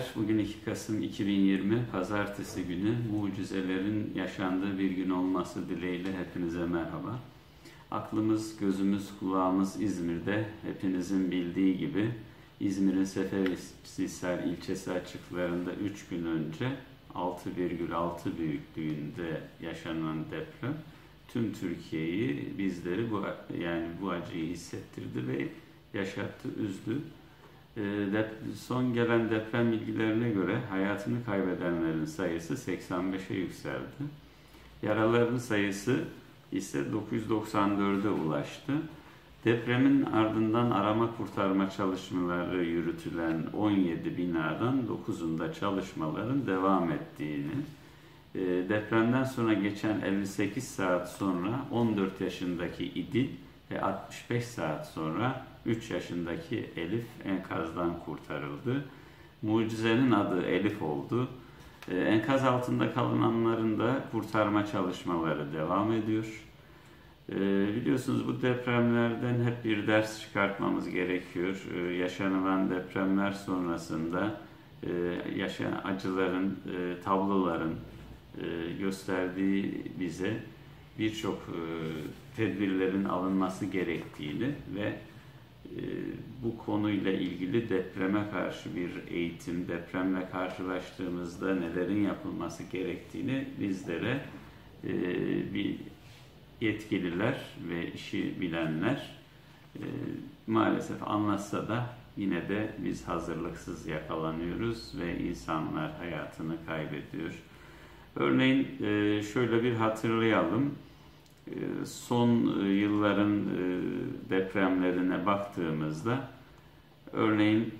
Bugün 2 Kasım 2020 Pazartesi günü mucizelerin yaşandığı bir gün olması dileğiyle hepinize merhaba. Aklımız, gözümüz, kulağımız İzmir'de. Hepinizin bildiği gibi İzmir'in Seferihisar ilçesi açıklarında 3 gün önce 6,6 büyüklüğünde yaşanan deprem tüm Türkiye'yi, bizleri bu acıyı hissettirdi ve yaşattı, üzdü. Son gelen deprem bilgilerine göre hayatını kaybedenlerin sayısı 85'e yükseldi. Yaralıların sayısı ise 994'e ulaştı. Depremin ardından arama kurtarma çalışmaları yürütülen 17 binadan 9'unda çalışmaların devam ettiğini, depremden sonra geçen 58 saat sonra 14 yaşındaki İdil ve 65 saat sonra 3 yaşındaki Elif enkazdan kurtarıldı. Mucizenin adı Elif oldu. Enkaz altında kalınanların da kurtarma çalışmaları devam ediyor. Biliyorsunuz bu depremlerden hep bir ders çıkartmamız gerekiyor. Yaşanılan depremler sonrasında yaşanan acıların, tabloların gösterdiği bize birçok tedbirlerin alınması gerektiğini ve bu konuyla ilgili depreme karşı bir eğitim, depremle karşılaştığımızda nelerin yapılması gerektiğini bizlere bir yetkililer ve işi bilenler maalesef anlatsa da yine de biz hazırlıksız yakalanıyoruz ve insanlar hayatını kaybediyor. Örneğin şöyle bir hatırlayalım. Son yılların depremlerine baktığımızda örneğin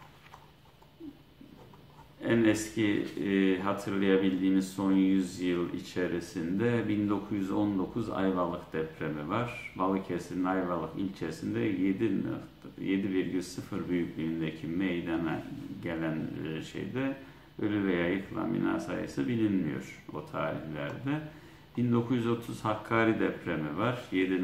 en eski hatırlayabildiğimiz son 100 yıl içerisinde 1919 Ayvalık depremi var. Balıkesir'in Ayvalık ilçesinde 7,0 büyüklüğündeki meydana gelen şeyde ölü veya yıkılan bina sayısı bilinmiyor o tarihlerde. 1930 Hakkari depremi var.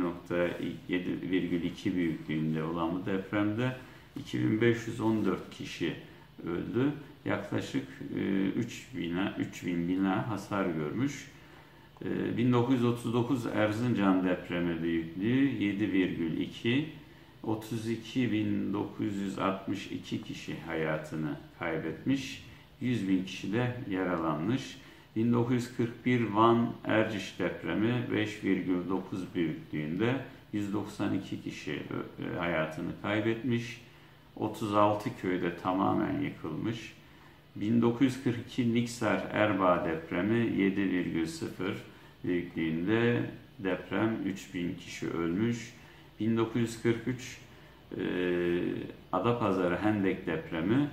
7,2 büyüklüğünde olan bu depremde 2514 kişi öldü. Yaklaşık 3000 bina hasar görmüş. 1939 Erzincan depremi büyüklüğü 7,2, 32.962 kişi hayatını kaybetmiş. 100.000 kişi de yaralanmış. 1941 Van Erciş depremi 5,9 büyüklüğünde 192 kişi hayatını kaybetmiş. 36 köyde tamamen yıkılmış. 1942 Niksar Erbaa depremi 7,0 büyüklüğünde deprem 3.000 kişi ölmüş. 1943 Adapazarı Hendek depremi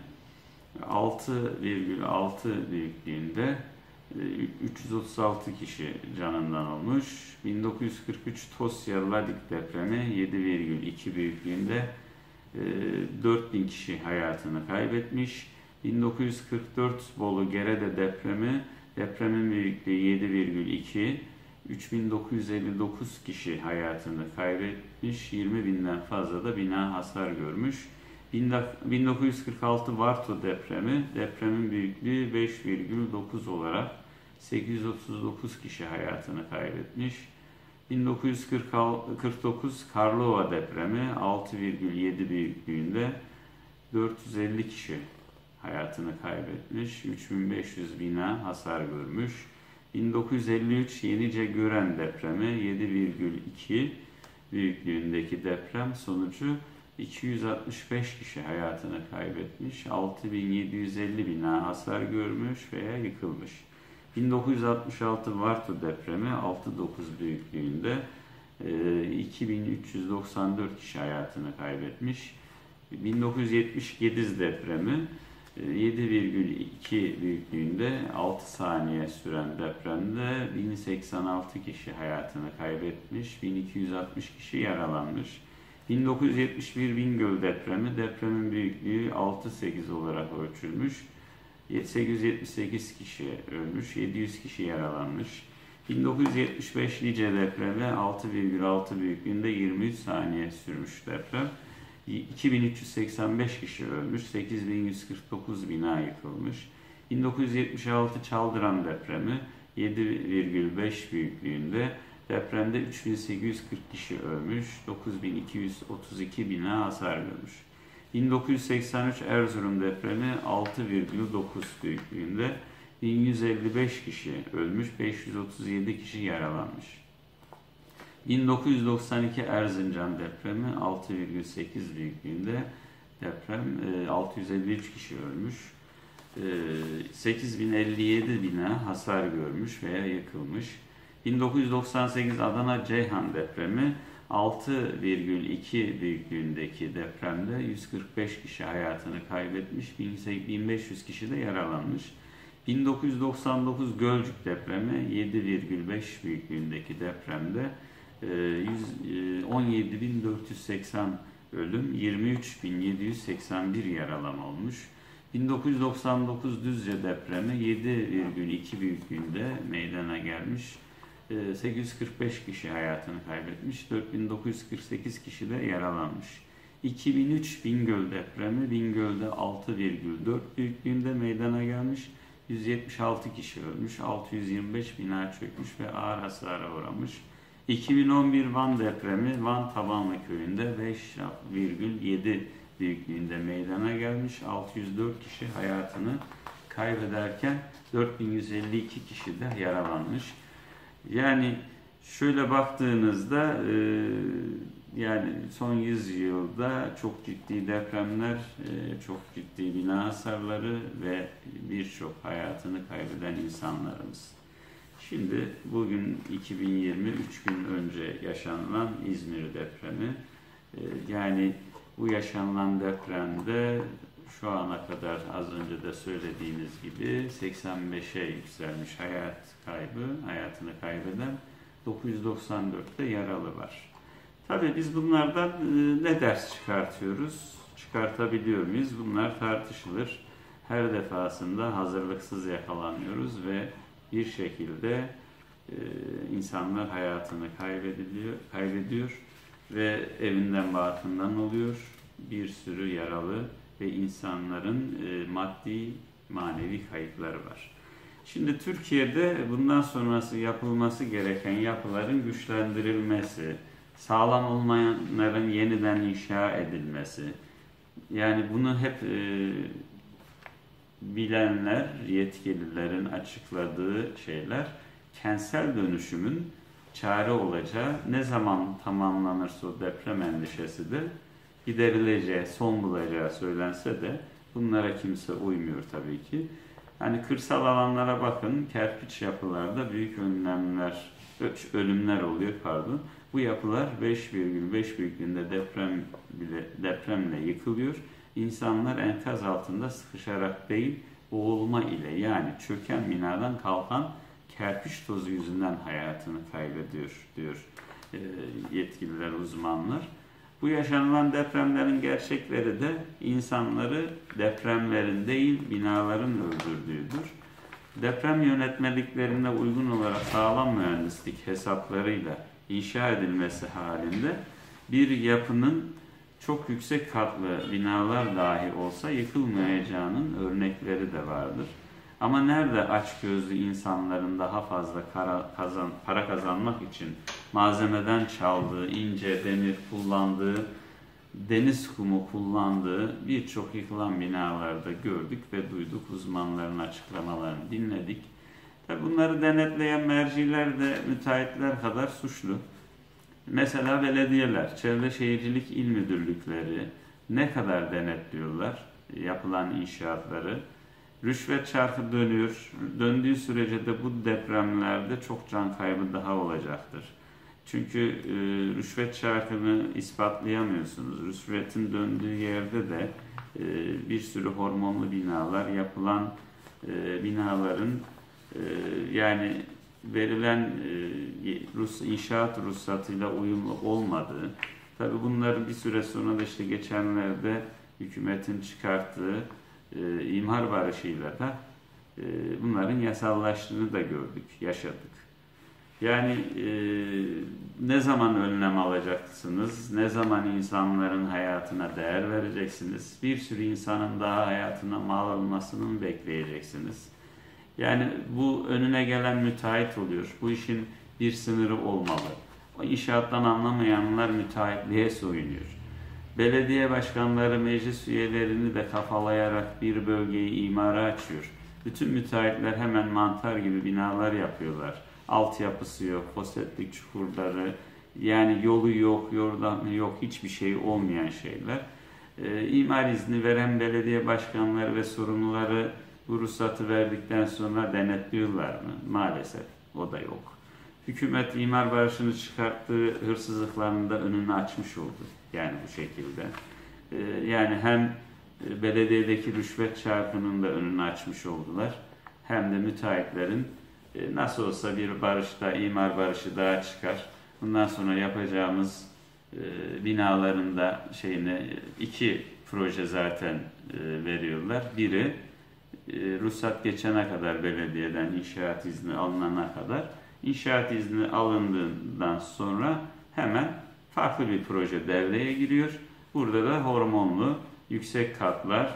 6,6 büyüklüğünde 336 kişi canından olmuş. 1943 Tosya Ladik depremi 7,2 büyüklüğünde 4.000 kişi hayatını kaybetmiş. 1944 Bolu Gerede depremi, depremin büyüklüğü 7,2, 3.959 kişi hayatını kaybetmiş. 20.000'den fazla da bina hasar görmüş. 1946 Varto depremi, depremin büyüklüğü 5,9 olarak 839 kişi hayatını kaybetmiş. 1949 Karlova depremi 6,7 büyüklüğünde 450 kişi hayatını kaybetmiş. 3500 bina hasar görmüş. 1953 Yenice Gören depremi 7,2 büyüklüğündeki deprem sonucu 265 kişi hayatını kaybetmiş, 6.750 bina hasar görmüş veya yıkılmış. 1966 Varto depremi 6,9 büyüklüğünde 2.394 kişi hayatını kaybetmiş. 1970 Gediz depremi 7,2 büyüklüğünde 6 saniye süren depremde 1086 kişi hayatını kaybetmiş, 1260 kişi yaralanmış. 1971 Bingöl depremi, depremin büyüklüğü 6,8 olarak ölçülmüş. 878 kişi ölmüş, 700 kişi yaralanmış. 1975 Lice depremi 6,6 büyüklüğünde 23 saniye sürmüş deprem. 2385 kişi ölmüş, 8149 bina yıkılmış. 1976 Çaldıran depremi 7,5 büyüklüğünde. Depremde 3840 kişi ölmüş, 9232 bina hasar görmüş. 1983 Erzurum depremi 6,9 büyüklüğünde 1155 kişi ölmüş, 537 kişi yaralanmış. 1992 Erzincan depremi 6,8 büyüklüğünde deprem 653 kişi ölmüş. 8057 bina hasar görmüş veya yıkılmış. 1998 Adana Ceyhan depremi 6,2 büyüklüğündeki depremde 145 kişi hayatını kaybetmiş, 1500 kişi de yaralanmış. 1999 Gölcük depremi 7,5 büyüklüğündeki depremde 17.480 ölüm, 23.781 yaralama olmuş. 1999 Düzce depremi 7,2 büyüklüğünde meydana gelmiş. 845 kişi hayatını kaybetmiş, 4948 kişi de yaralanmış. 2003 Bingöl depremi Bingöl'de 6,4 büyüklüğünde meydana gelmiş. 176 kişi ölmüş, 625 bina çökmüş ve ağır hasara uğramış. 2011 Van depremi Van Tabanlı köyünde 5,7 büyüklüğünde meydana gelmiş. 604 kişi hayatını kaybederken 4152 kişi de yaralanmış. Yani şöyle baktığınızda yani son 100 yılda çok ciddi depremler, çok ciddi bina hasarları ve birçok hayatını kaybeden insanlarımız. Şimdi bugün 2020 3 gün önce yaşanılan İzmir depremi. Yani bu yaşanılan depremde şu ana kadar az önce de söylediğimiz gibi 85'e yükselmiş hayatını kaybeden 994'te yaralı var. Tabii biz bunlardan ne ders çıkartıyoruz? Çıkartabiliyor muyuz? Bunlar tartışılır. Her defasında hazırlıksız yakalanıyoruz ve bir şekilde insanlar hayatını kaybediyor ve evinden barkından oluyor. Bir sürü yaralı ve insanların maddi manevi kayıpları var. Şimdi Türkiye'de bundan sonrası yapılması gereken yapıların güçlendirilmesi, sağlam olmayanların yeniden inşa edilmesi, yani bunu hep bilenler, yetkililerin açıkladığı şeyler, kentsel dönüşümün çare olacağı, ne zaman tamamlanırsa o deprem endişesi de giderileceği, son bulacağı söylense de bunlara kimse uymuyor tabii ki. Hani kırsal alanlara bakın, kerpiç yapılarda büyük ölümler oluyor. Bu yapılar 5,5 büyüklüğünde depremle yıkılıyor. İnsanlar enkaz altında sıkışarak değil, boğulma ile, yani çöken binadan kalkan kerpiç tozu yüzünden hayatını kaybediyor diyor yetkililer, uzmanlar. Bu yaşanılan depremlerin gerçekleri de insanları depremlerin değil, binaların öldürdüğüdür. Deprem yönetmeliklerine uygun olarak sağlam mühendislik hesaplarıyla inşa edilmesi halinde bir yapının çok yüksek katlı binalar dahi olsa yıkılmayacağının örnekleri de vardır. Ama nerede açgözlü insanların daha fazla para kazanmak için malzemeden çaldığı, ince demir kullandığı, deniz kumu kullandığı birçok yıkılan binalarda gördük ve duyduk, uzmanların açıklamalarını dinledik. Tabi bunları denetleyen merciler de müteahhitler kadar suçlu. Mesela belediyeler, Çevre Şehircilik İl Müdürlükleri ne kadar denetliyorlar yapılan inşaatları? Rüşvet çarkı dönüyor. Döndüğü sürece de bu depremlerde çok can kaybı daha olacaktır. Çünkü rüşvet çarkını ispatlayamıyorsunuz. Rüşvetin döndüğü yerde de bir sürü hormonlu binalar, yapılan binaların yani verilen inşaat ruhsatıyla uyumlu olmadığı, tabi bunların bir süre sonra da işte geçenlerde hükümetin çıkarttığı imar barışıyla da bunların yasallaştığını da gördük, yaşadık. Yani ne zaman önlem alacaksınız, ne zaman insanların hayatına değer vereceksiniz, bir sürü insanın daha hayatına mal olmasını mı bekleyeceksiniz? Yani bu önüne gelen müteahhit oluyor. Bu işin bir sınırı olmalı. O inşaattan anlamayanlar müteahhitliğe soyunuyor. Belediye başkanları, meclis üyelerini de kafalayarak bir bölgeyi imara açıyor. Bütün müteahhitler hemen mantar gibi binalar yapıyorlar. Altyapısı yok, foseptik çukurları, yani yolu yok, yordamı yok, hiçbir şey olmayan şeyler. İmar izni veren belediye başkanları ve sorumluları bu ruhsatı verdikten sonra denetliyorlar mı? Maalesef o da yok. Hükümet imar barışını çıkarttığı hırsızlıklarının da önünü açmış oldu. Yani bu şekilde. Yani hem belediyedeki rüşvet çarkının da önünü açmış oldular. Hem de müteahhitlerin nasıl olsa bir barışta, imar barışı daha çıkar. Bundan sonra yapacağımız binaların da iki proje zaten veriyorlar. Biri ruhsat geçene kadar belediyeden inşaat izni alınana kadar, inşaat izni alındığından sonra hemen farklı bir proje devreye giriyor. Burada da hormonlu, yüksek katlar,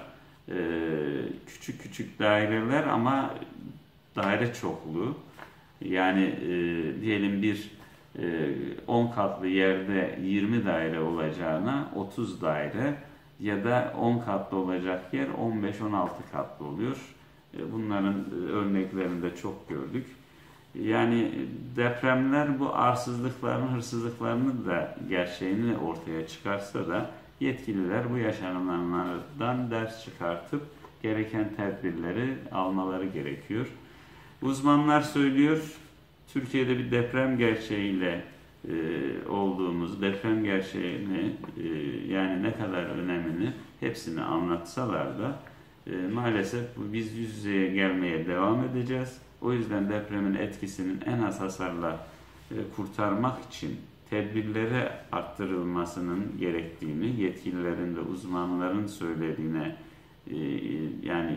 küçük küçük daireler ama daire çokluğu. Yani diyelim bir 10 katlı yerde 20 daire olacağına 30 daire ya da 10 katlı olacak yer 15-16 katlı oluyor. Bunların örneklerini de çok gördük. Yani depremler bu arsızlıkların, hırsızlıklarını da gerçeğini ortaya çıkarsa da yetkililer bu yaşananlardan ders çıkartıp gereken tedbirleri almaları gerekiyor. Uzmanlar söylüyor, Türkiye'de bir deprem gerçeğiyle olduğumuz, deprem gerçeğini yani ne kadar önemini hepsini anlatsalar da maalesef biz yüz yüzeye gelmeye devam edeceğiz. O yüzden depremin etkisinin en az hasarla kurtarmak için tedbirlere arttırılmasının gerektiğini, yetkililerin de uzmanların söylediğine yani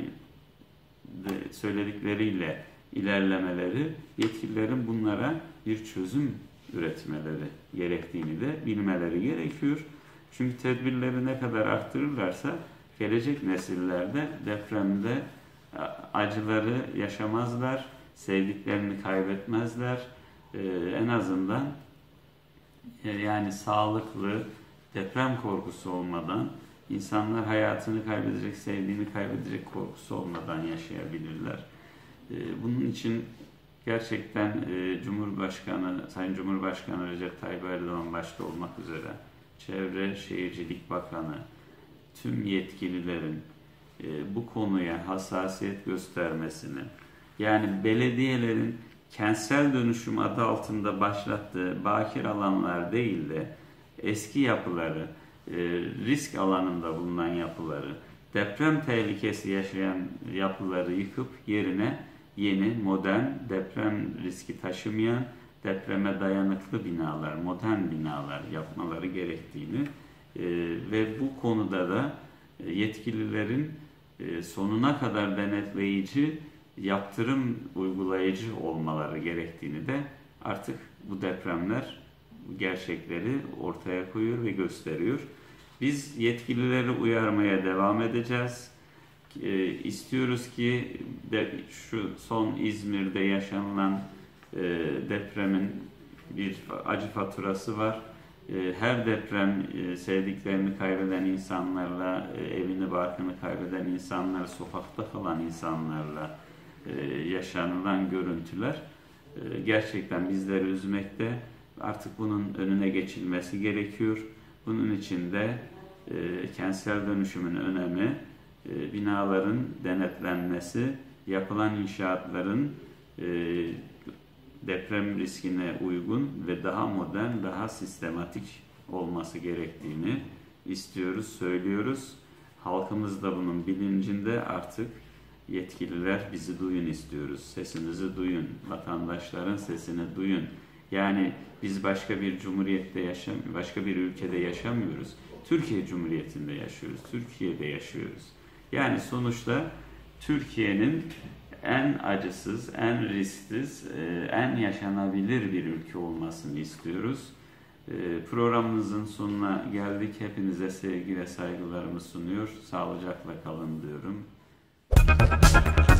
söyledikleriyle ilerlemeleri, yetkililerin bunlara bir çözüm üretmeleri gerektiğini de bilmeleri gerekiyor. Çünkü tedbirleri ne kadar arttırırlarsa gelecek nesillerde depremde acıları yaşamazlar, sevdiklerini kaybetmezler. En azından yani sağlıklı, deprem korkusu olmadan, insanlar hayatını kaybedecek, sevdiğini kaybedecek korkusu olmadan yaşayabilirler. Bunun için gerçekten Sayın Cumhurbaşkanı Recep Tayyip Erdoğan başta olmak üzere Çevre Şehircilik Bakanı, tüm yetkililerin bu konuya hassasiyet göstermesini, yani belediyelerin kentsel dönüşüm adı altında başlattığı bakir alanlar değil de eski yapıları, risk alanında bulunan yapıları, deprem tehlikesi yaşayan yapıları yıkıp yerine yeni, modern, deprem riski taşımayan, depreme dayanıklı binalar, modern binalar yapmaları gerektiğini ve bu konuda da yetkililerin sonuna kadar denetleyici, yaptırım uygulayıcı olmaları gerektiğini de artık bu depremler gerçekleri ortaya koyuyor ve gösteriyor. Biz yetkilileri uyarmaya devam edeceğiz. İstiyoruz ki şu son İzmir'de yaşanılan depremin bir acı faturası var. Her deprem sevdiklerini kaybeden insanlarla, evini barkını kaybeden insanlar, sokakta kalan insanlarla yaşanılan görüntüler gerçekten bizleri üzmekte. Artık bunun önüne geçilmesi gerekiyor. Bunun için de kentsel dönüşümün önemi, binaların denetlenmesi, yapılan inşaatların deprem riskine uygun ve daha modern, daha sistematik olması gerektiğini istiyoruz, söylüyoruz. Halkımız da bunun bilincinde. Artık yetkililer bizi duyun istiyoruz. Sesimizi duyun. Vatandaşların sesini duyun. Yani biz başka bir cumhuriyette başka bir ülkede yaşamıyoruz. Türkiye Cumhuriyeti'nde yaşıyoruz. Türkiye'de yaşıyoruz. Yani sonuçta Türkiye'nin en acısız, en risksiz, en yaşanabilir bir ülke olmasını istiyoruz. Programımızın sonuna geldik. Hepinize sevgi ve saygılarımı sunuyor. Sağlıcakla kalın diyorum.